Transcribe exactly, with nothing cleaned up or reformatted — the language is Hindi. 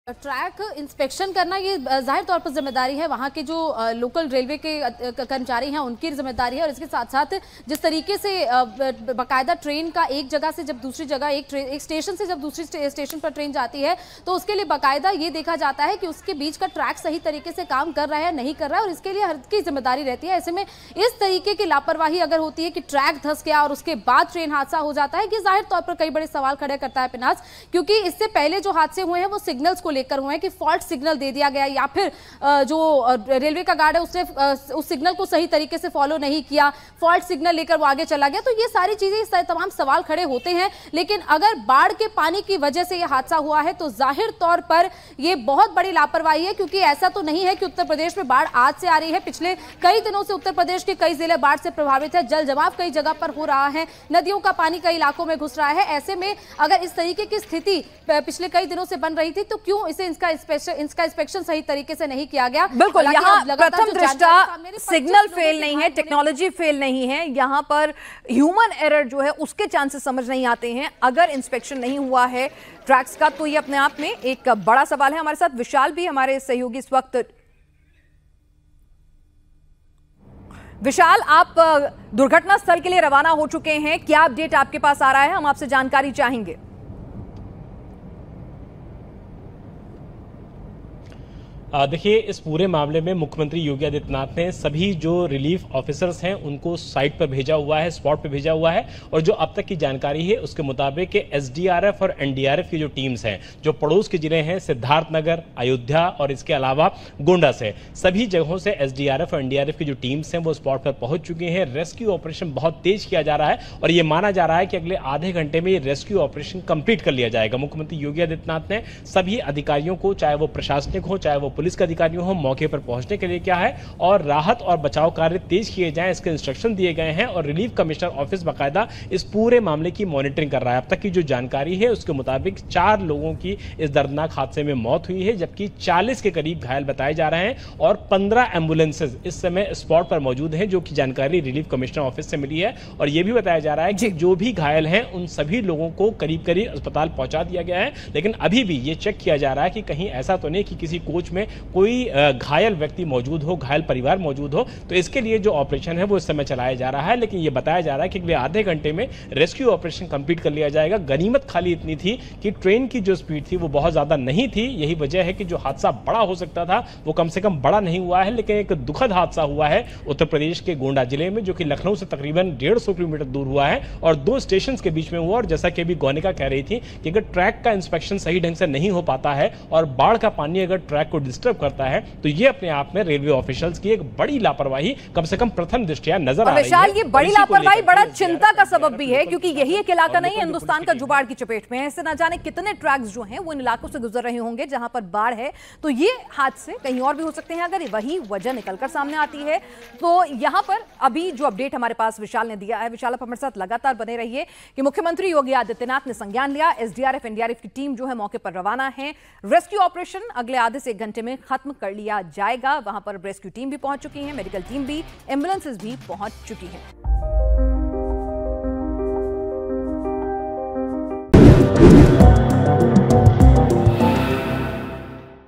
ट्रैक इंस्पेक्शन करना ये जाहिर तौर पर जिम्मेदारी है वहाँ के जो लोकल रेलवे के कर्मचारी हैं उनकी जिम्मेदारी है। और इसके साथ साथ जिस तरीके से बाकायदा ट्रेन का एक जगह से जब दूसरी जगह एक ट्रेन एक स्टेशन से जब दूसरी स्टेशन पर ट्रेन जाती है तो उसके लिए बाकायदा ये देखा जाता है कि उसके बीच का ट्रैक सही तरीके से काम कर रहा है नहीं कर रहा है, और इसके लिए हर की जिम्मेदारी रहती है। ऐसे में इस तरीके की लापरवाही अगर होती है कि ट्रैक धंस गया और उसके बाद ट्रेन हादसा हो जाता है, कि जाहिर तौर पर कई बड़े सवाल खड़े करता है पिनाज, क्योंकि इससे पहले जो हादसे हुए हैं वो सिग्नल्स को लेकर हुए हैं कि फॉल्ट सिग्नल दे दिया गया या फिर जो रेलवे का गार्ड है उसने उस सिग्नल को सही तरीके से फॉलो नहीं किया, फॉल्ट सिग्नल लेकर वो आगे चला गया। तो ये सारी चीजें तमाम सवाल खड़े होते हैं। लेकिन अगर बाढ़ के पानी की वजह से यह हादसा हुआ है तो जाहिर तौर पर यह बहुत बड़ी लापरवाही है, क्योंकि ऐसा तो नहीं है कि उत्तर प्रदेश में बाढ़ आज से आ रही है। पिछले कई दिनों से उत्तर प्रदेश के कई जिले बाढ़ से प्रभावित है, जल जमाव कई जगह पर हो रहा है, नदियों का पानी कई इलाकों में घुस रहा है। ऐसे में अगर इस तरीके की स्थिति पिछले कई दिनों से बन रही थी तो क्यों इसे इसका इसका इंस्पेक्शन सही तरीके से नहीं किया गया? बिल्कुल, यहाँ प्रथम दृष्टा सिग्नल फेल नहीं है, टेक्नोलॉजी फेल नहीं है, यहाँ पर ह्यूमन एरर जो है उसके चांसेस समझ नहीं आते हैं। अगर इंस्पेक्शन नहीं हुआ है ट्रैक्स का तो ये अपने आप में एक बड़ा सवाल है। हमारे साथ विशाल भी हमारे सहयोगी इस वक्त। विशाल, आप दुर्घटना स्थल के लिए रवाना हो चुके हैं, क्या अपडेट आपके पास आ रहा है? हम आपसे जानकारी चाहेंगे। देखिए, इस पूरे मामले में मुख्यमंत्री योगी आदित्यनाथ ने सभी जो रिलीफ ऑफिसर्स हैं उनको साइट पर भेजा हुआ है, स्पॉट पर भेजा हुआ है। और जो अब तक की जानकारी है उसके मुताबिक एसडीआरएफ और एनडीआरएफ की जो टीम्स हैं जो पड़ोस के जिले हैं सिद्धार्थनगर, अयोध्या और इसके अलावा गोंडा से, सभी जगहों से एसडीआरएफ और एनडीआरएफ की जो टीम्स हैं वो स्पॉट पर पहुंच चुकी हैं। रेस्क्यू ऑपरेशन बहुत तेज किया जा रहा है और ये माना जा रहा है कि अगले आधे घंटे में ये रेस्क्यू ऑपरेशन कंप्लीट कर लिया जाएगा। मुख्यमंत्री योगी आदित्यनाथ ने सभी अधिकारियों को, चाहे वो प्रशासनिक हो चाहे वो पुलिस के अधिकारियों हो, मौके पर पहुंचने के लिए क्या है और राहत और बचाव कार्य तेज किए जाएं, इसके इंस्ट्रक्शन दिए गए हैं। और रिलीफ कमिश्नर ऑफिस बाकायदा इस पूरे मामले की मॉनिटरिंग कर रहा है। अब तक की जो जानकारी है उसके मुताबिक चार लोगों की इस दर्दनाक हादसे में मौत हुई है, जबकि चालीस के करीब घायल बताए जा रहे हैं और पंद्रह एम्बुलेंसेज इस समय स्पॉट पर मौजूद हैं, जो कि जानकारी रिलीफ कमिश्नर ऑफिस से मिली है। और यह भी बताया जा रहा है कि जो भी घायल हैं उन सभी लोगों को करीब करीब अस्पताल पहुंचा दिया गया है। लेकिन अभी भी ये चेक किया जा रहा है कि कहीं ऐसा तो नहीं कि किसी कोच में कोई घायल व्यक्ति मौजूद हो, घायल परिवार मौजूद हो। तो इसके लिए जो ऑपरेशन है वो इस समय चलाया जा रहा है। लेकिन ये बताया जा रहा है कि अगले आधे घंटे में रेस्क्यू ऑपरेशन कंप्लीट कर लिया जाएगा। गनीमत खाली इतनी थी कि ट्रेन की जो स्पीड थी वो बहुत ज्यादा नहीं थी। यही वजह है कि जो हादसा बड़ा हो सकता था वो कम से कम बड़ा नहीं हुआ है। लेकिन एक दुखद हादसा हुआ है उत्तर प्रदेश के गोंडा जिले में, जो कि लखनऊ से तकरीबन डेढ़ सौ किलोमीटर दूर हुआ है और दो स्टेशन के बीच में हुआ। और जैसा कि अभी गौनिका कह रही थी कि अगर ट्रैक का इंस्पेक्शन सही ढंग से नहीं हो पाता है और बाढ़ का पानी अगर ट्रैक को डिस्टर्ब करता है तो ये अपने आप में रेलवे ऑफिशियल्स की एक बड़ी लापरवाही कम से कम प्रथम दृष्टया नजर आ रही है। विशाल, ये बड़ी लापरवाही बड़ा चिंता का सबब भी है, क्योंकि यही एक इलाका नहीं है हिंदुस्तान का जुबाड़ की चपेट में है। ऐसे ना जाने कितने ट्रैक्स जो हैं वो इन इलाकों से गुजर रहे होंगे जहां पर बाढ़ है। तो ये हादसे कहीं और भी हो सकते हैं। अगर वही वजह निकलकर सामने आती है तो यहां पर अभी जो अपडेट हमारे पास विशाल ने दिया है, विशाल आप हमारे साथ लगातार बने रहिए, कि मुख्यमंत्री योगी आदित्यनाथ ने संज्ञान लिया, एसडीआरएफ एनडीआरएफ की टीम जो है मौके पर रवाना है। रेस्क्यू ऑपरेशन अगले आधे से एक घंटे में खत्म कर लिया जाएगा। वहां पर रेस्क्यू टीम भी पहुंच चुकी है, मेडिकल टीम भी, एम्बुलेंसेज भी पहुंच चुकी हैं।